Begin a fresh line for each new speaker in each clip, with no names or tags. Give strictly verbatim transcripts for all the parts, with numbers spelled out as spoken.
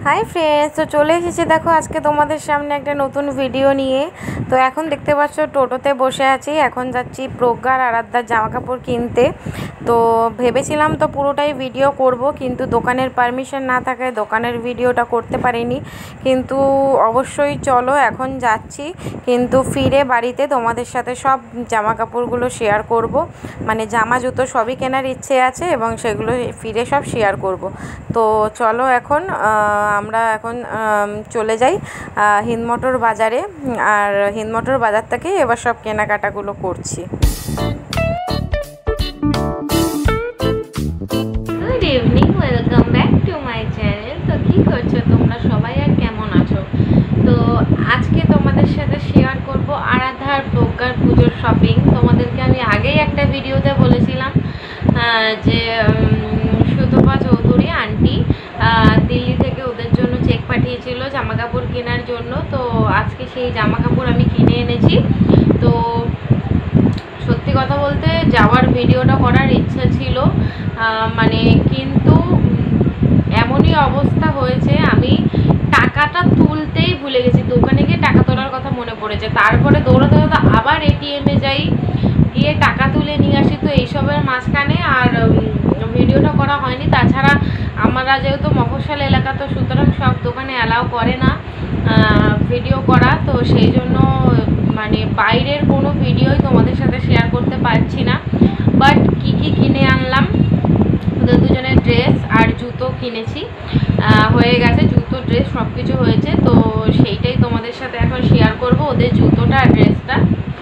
Hi friends, तो चले एसेছি देखो आज के तुम्हारे सामने एक नतून भिडियो निये। तो एखन देखते पाচ্ছ টোটোতে বসে আছি, এখন যাচ্ছি প্রজ্ঞার আরাধ্যার জামা কাপড় কিনতে। তো ভেবেছিলাম তো পুরোটাই ভিডিও করব, কিন্তু দোকানের পারমিশন না থাকায় দোকানের ভিডিওটা করতে পারিনি। কিন্তু অবশ্যই চলো এখন যাচ্ছি, কিন্তু ফিরে বাড়িতে তোমাদের সাথে সব জামা কাপড়গুলো শেয়ার করব। মানে জামা জুতো সবই কেনার ইচ্ছে আছে এবং সেগুলো ফিরে সব শেয়ার করব। তো চলো এখন আমরা এখন চলে যাই হিন্দমোটর বাজারে, আর হিন্দমোটর বাজার থেকে এবার সব কেনাকাটাগুলো করছি।
Good evening, welcome back to my channel. তো কী করছো তোমরা সবাই আর কেমন আছো? তো আজকে তোমাদের সাথে শেয়ার করব আরাধ্যার প্রজ্ঞার পুজোর শপিং। তোমাদেরকে আমি আগেই একটা ভিডিওতে বলেছিলাম যে সুতপা চৌধুরী আন্টি দিল্লি থেকে ওদের জন্য চেক পাঠিয়েছিল জামা কাপড় কেনার জন্য। তো আজকে সেই জামা কাপড় আমি কিনে এনেছি। তো সত্যি কথা বলতে যাওয়ার ভিডিওটা করার ইচ্ছা ছিল, মানে কিন্তু এমনই অবস্থা হয়েছে আমি টাকাটা তুলতেই ভুলে গেছি। দোকানে গিয়ে টাকা তোলার কথা মনে পড়েছে, তারপরে দৌড়াতে দৌড়াতে আবার এটিএমে যাই, গিয়ে টাকা তুলে নিয়ে আসি। তো এইসবের মাঝখানে আর ভিডিওটা করা হয়নি। তাছাড়া আমরা যেহেতু মফস্বল এলাকা, তো সুতরাং সব দোকানে অ্যালাউ করে না ভিডিও করা। তো সেই জন্য মানে বাইরের কোনো ভিডিওই তোমাদের সাথে শেয়ার করতে পারছি না। বাট কি কি কিনে আনলাম, ওদের দুজনের ড্রেস আর জুতো কিনেছি, হয়ে গেছে জুতো ড্রেস সব কিছু হয়েছে। তো সেইটাই তোমাদের সাথে এখন শেয়ার করব, ওদের জুতোটা আর ড্রেসটা।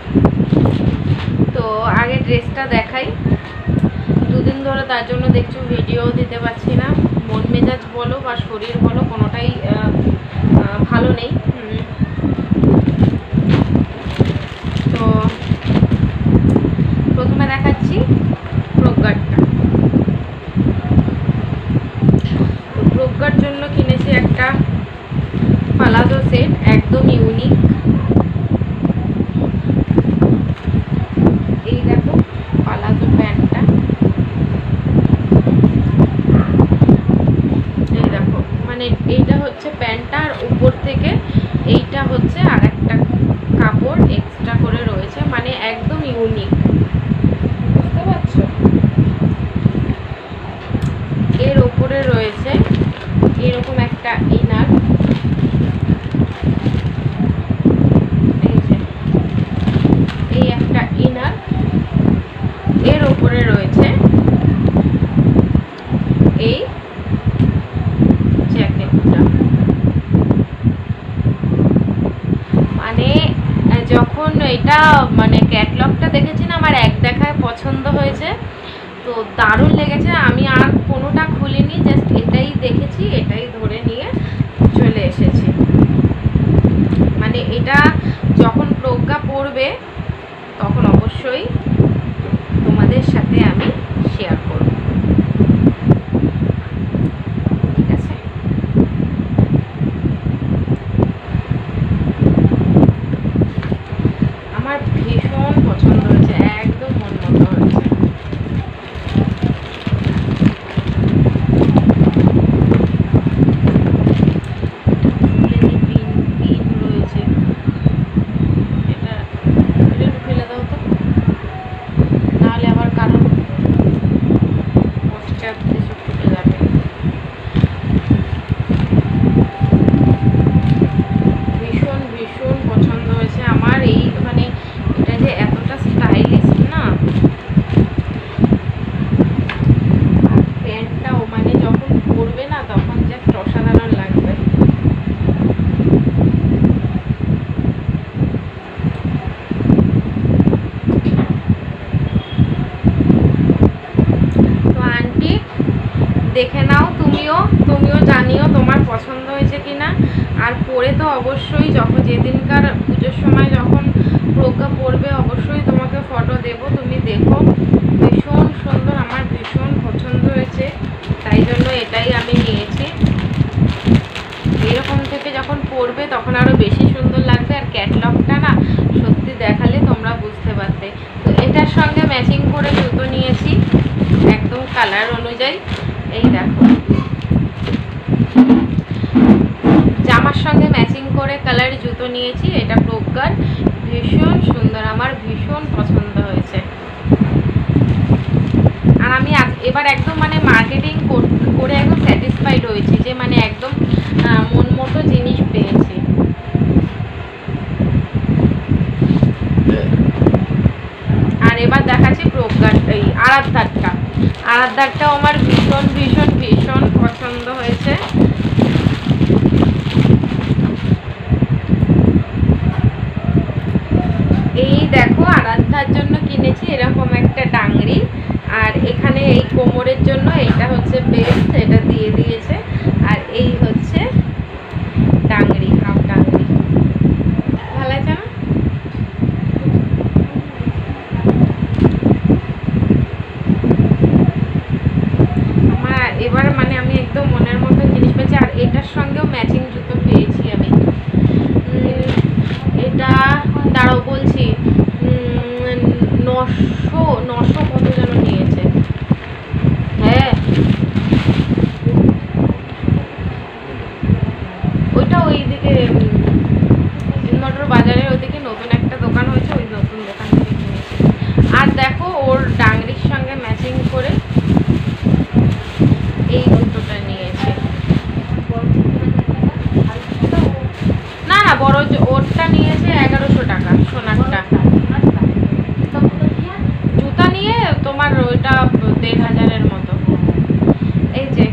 তো আগে ড্রেসটা দেখাই। দুদিন ধরে তার জন্য দেখছো ভিডিও দিতে পারছি না, মন মেজাজ বলো বা শরীর বলো কোনোটাই ভালো নেই। তো প্রথমে দেখাচ্ছি প্রজ্ঞারটা। প্রজ্ঞার জন্য কিনেছি একটা পালাজো সেট, একদম ইউনিক। এই দেখো পালাজো প্যান্টটা, এই দেখো মানে এইটা হচ্ছে প্যান্টটা, আর উপর থেকে এইটা হচ্ছে আর একটা কাপড় এক্সট্রা করে রয়েছে, মানে একদম ইউনিক, বুঝতে পারছো? এর উপরে রয়েছে এরকম একটা ইনার, এই যে এই একটা ইনার, এর উপরে রয়েছে এই জ্যাকেটটা। মানে যখন এটা মানে ক্যাটলগটা দেখেছি না, আমার এক দেখায় পছন্দ হয়েছে, তো দারুণ লেগেছে। আমি আর কোনোটা খুলিনি, জাস্ট এটাই দেখেছি, এটাই ধরে নিয়ে চলে এসেছি। মানে এটা যখন প্রজ্ঞা পড়বে তখন অবশ্যই তোমাদের সাথে আমি শেয়ার করব, ঠিক আছে? আমার ভীষণ পছন্দ হয়েছে, একদম মন মতো হয়েছে। ভীষণ ভীষণ পছন্দ হয়েছে আমার। এই মানে এটা যে এতটা স্টাইলিশ না, আর প্যান্টটাও মানে যখন পরবে না তখন জাস্ট অসাধারণ লাগবে। তো আন্টি দেখে নাও, তুমিও তুমিও জানিও তোমার পছন্দ হয়েছে কিনা। আর পরে তো অবশ্যই যখন যেদিনকার পুজোর সময় যখন প্রজ্ঞা পড়বে অবশ্যই তোমাকে ফটো দেব, তুমি দেখো। ভীষণ সুন্দর, আমার ভীষণ পছন্দ হয়েছে, তাই জন্য এটাই আমি নিয়েছি। এরকম থেকে যখন পড়বে তখন আরও বেশি সুন্দর লাগবে। আর ক্যাটলগটা না সত্যি দেখালে তোমরা বুঝতে পারতে। তো এটার সঙ্গে ম্যাচিং করে জুতো নিয়েছি একদম কালার অনুযায়ী। এই দেখো করে কালার জুতো নিয়েছি, এটা প্রজ্ঞার, ভীষণ সুন্দর, আমার ভীষণ পছন্দ হয়েছে। আর আমি এবার একদম মানে মার্কেটিং করে একদম স্যাটিসফাইড হয়েছি যে মানে একদম মন মতো জিনিস পেয়েছি। আর এবার দেখাচ্ছি প্রজ্ঞার এই আরাধ্যারটা। আরাধ্যারটাও আমার ভীষণ ভীষণ ভীষণ পছন্দ হয়েছে। এই দেখো আরাধ্যার জন্য কিনেছি এরকম একটা ডাংরি, আর এখানে এই কোমরের জন্য এইটা হচ্ছে বেল্ট, এটা দিয়ে দিয়েছে, আর এই হচ্ছে ডাংরি, হাফ ডাংরি। ভালো আছে না? আমার এবার মানে আমি একদম মনের মতো জিনিস পেয়েছি। আর এটার সঙ্গেও ম্যাচিং জুতো পেয়েছি আমি। এটা দাঁড়াও বলছি, নশো নশো কত যেন নিয়েছে। হ্যাঁ ওইটা ওইদিকে মোটর বাজারের ওইদিকে নতুন একটা দোকান হয়েছে, ওই নতুন দোকান থেকে কিনেছি। আর দেখো ওর ডাংরির সঙ্গে ম্যাচিং করে এই জুতোটা নিয়েছে। না না বড় ওরটা নিয়েছে এগারোশো টাকা সোনারটা। জুতা নিয়ে তোমার ওইটা দেড় হাজারের মতো। এই যে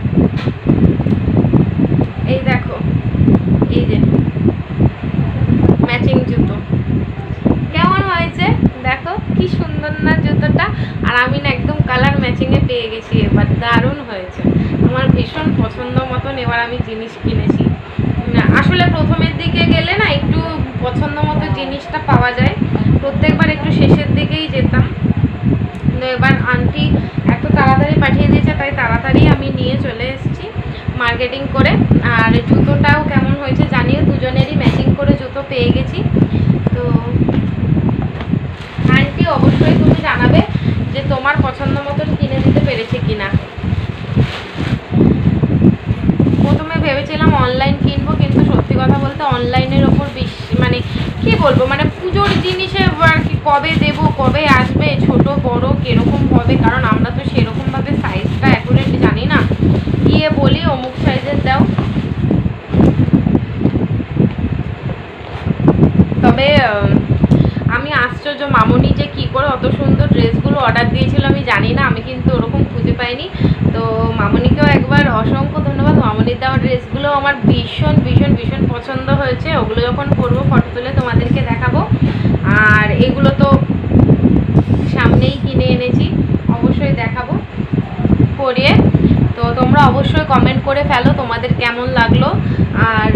এই দেখো এই যে ম্যাচিং জুতো কেমন হয়েছে দেখো, কি সুন্দর না জুতোটা। আর আমি না একদম কালার ম্যাচিংয়ে পেয়ে গেছি, এবার দারুণ হয়েছে, আমার ভীষণ পছন্দ মতন এবার আমি জিনিস কিনেছি। আসলে প্রথমের দিকে গেলে না একটু পছন্দ মতো জিনিসটা পাওয়া যায়, প্রত্যেকবার একটু শেষের দিকেই যেতাম, কিন্তু এবার আন্টি এত তাড়াতাড়ি পাঠিয়ে দিয়েছে তাই তাড়াতাড়ি আমি নিয়ে চলে এসেছি মার্কেটিং করে। আর জুতোটাও কেমন হয়েছে জানিও, দুজনেরই ম্যাচিং করে জুতো পেয়ে গেছি। তো আন্টি অবশ্যই তুমি জানাবে যে তোমার পছন্দ মতন কিনে দিতে পেরেছে কিনা। প্রথমে ভেবেছিলাম অনলাইন কিনবো, কিন্তু সত্যি কথা বলতে অনলাইনের ওপর বেশি মানে কি বলবো, মানে পুজোর জিনিসে আর কি কবে দেবো, কবে আসবে, ছোট বড় কীরকম হবে, কারণ আমরা তো সেরকমভাবে সাইজটা অ্যাকুরেট জানি না, গিয়ে বলি অমুক সাইজের দাও। তবে আমি আশ্চর্য, মামনি যে কী করে অত সুন্দর ড্রেসগুলো অর্ডার দিয়েছিল আমি জানি না, আমি কিন্তু ওরকম খুঁজে পাইনি। তো মামনিকেও একবার অসংখ্য ধন্যবাদ, মামনির দেওয়া ড্রেসগুলো আমার ভীষণ ভীষণ ভীষণ পছন্দ হয়েছে। ওগুলো যখন পরবো ফটো তুলে তোমাদেরকে দেখাবো। আর এগুলো তো সামনেই কিনে এনেছি, অবশ্যই দেখাবো পরিয়ে। তো তোমরা অবশ্যই কমেন্ট করে ফেলো তোমাদের কেমন লাগলো। আর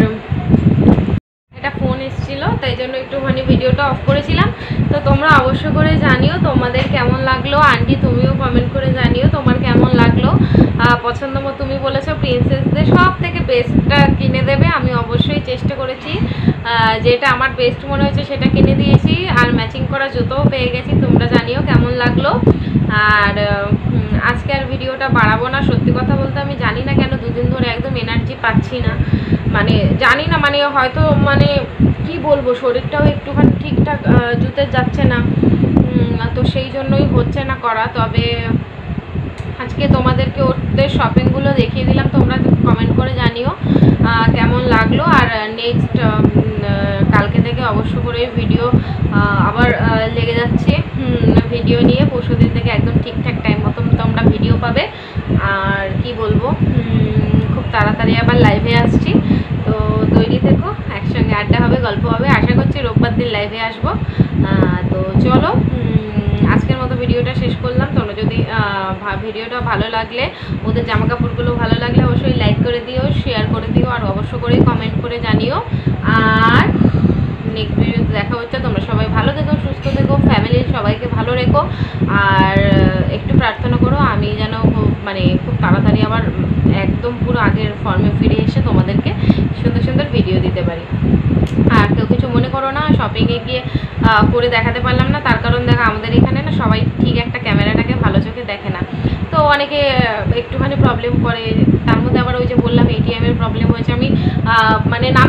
একটা ফোন এসেছিল তাই জন্য একটুখানি ভিডিওটা অফ করেছিলাম। তো তোমরা অবশ্যই করে জানিও তোমাদের কেমন লাগলো। আন্টি তুমিও কমেন্ট করে জানিও তোমার কেমন লাগলো। পছন্দ মতো তুমি বলেছো প্রিন্সেসদের সব থেকে বেস্টটা কিনে দেবে, আমি অবশ্যই চেষ্টা করেছি, যেটা আমার বেস্ট মনে হয়েছে সেটা কিনে দিয়েছি। আর ম্যাচিং করা জুতোও পেয়ে গেছি, তোমরা জানিও কেমন লাগলো। আর আজকে আর ভিডিওটা বাড়াবো না, সত্যি কথা বলতে আমি জানি না কেন দুদিন ধরে একদম এনার্জি পাচ্ছি না, মানে জানি না, মানে হয়তো মানে কি বলবো শরীরটাও একটুখানি ঠিকঠাক জুতে যাচ্ছে না, তো সেই জন্যই হচ্ছে না করা। তবে আজকে তোমাদেরকে ওদের শপিংগুলো দেখিয়ে দিলাম, তোমরা কমেন্ট করে জানিও কেমন লাগলো। আর নেক্সট কালকে থেকে অবশ্য করে ভিডিও আবার লেগে যাচ্ছে ভিডিও নিয়ে, পরশুদিন থেকে একদম ঠিকঠাক টাইম মতো তোমরা ভিডিও পাবে। আর কি বলবো, খুব তাড়াতাড়ি আবার লাইভে আসছি, তো তৈরি থেকো, একসঙ্গে আড্ডা হবে, গল্প হবে। আশা করছি রোববার দিন লাইভে আসবো। তো চলো আজকের মতো ভিডিওটা শেষ করলাম। তোমরা যদি ভিডিওটা ভালো লাগলে, ওদের জামা কাপড়গুলো ভালো লাগলে অবশ্যই লাইক করে দিও, শেয়ার করে দিও, আর অবশ্য করে কমেন্ট করে জানিও। আর নেক্সট ভিডিওতে দেখা হচ্ছে। তোমরা সবাই ভালো থেকো, সুস্থ থেকো, ফ্যামিলির সবাইকে ভালো রেখো। আর একটু প্রার্থনা করো আমি যেন মানে খুব তাড়াতাড়ি আবার একদম পুরো আগের ফর্মে ফিরে এসে তোমাদেরকে সুন্দর সুন্দর ভিডিও দিতে পারি। আর কেউ কিছু মনে করো না, শপিংয়ে গিয়ে করে দেখাতে পারলাম না, তার কারণ দেখো আমাদের এখানে না সবাই ঠিক একটা ক্যামেরাটাকে ভালো চোখে দেখে না, তো অনেকে একটুখানি প্রবলেম করে। তার মধ্যে আবার ওই যে বললাম এটিএমের প্রবলেম হয়েছে, আমি মানে নামটাই ভুলে গেছি।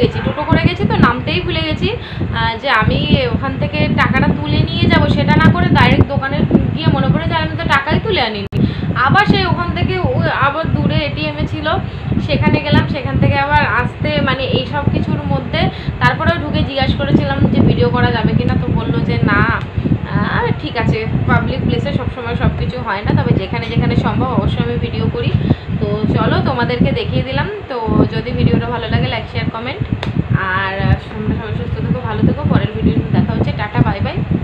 গেছি, টোটো করে গেছি তো নামতেই ভুলে গেছি যে আমি ওখান থেকে টাকাটা তুলে নিয়ে যাব, সেটা না করে ডাইরেক্ট দোকানে গিয়ে মনে পড়ে যে আমি তো টাকাই তুলে আনিনি। আবার সেই ওখান থেকে আবার দূরে এটিএমে ছিল, সেখানে গেলাম, সেখান থেকে আবার আসতে মানে এই সব কিছুর মধ্যে তারপরেও ঢুকে জিজ্ঞাসা করেছিলাম যে ভিডিও করা যাবে কিনা, তো বললো যে না ঠিক আছে, পাবলিক প্লেসে সবসময় সব কিছু হয় না, তবে যেখানে যেখানে সম্ভব অবশ্যই আমি ভিডিও করি। তো চলো তোমাদেরকে দেখিয়ে দিলাম। তো যদি ভিডিওটা ভালো লাগে লাইক শেয়ার কমেন্ট, আর সবাই সুস্থ থেকো, ভালো থেকো, পরের ভিডিও দেখা হচ্ছে, টাটা বাই বাই।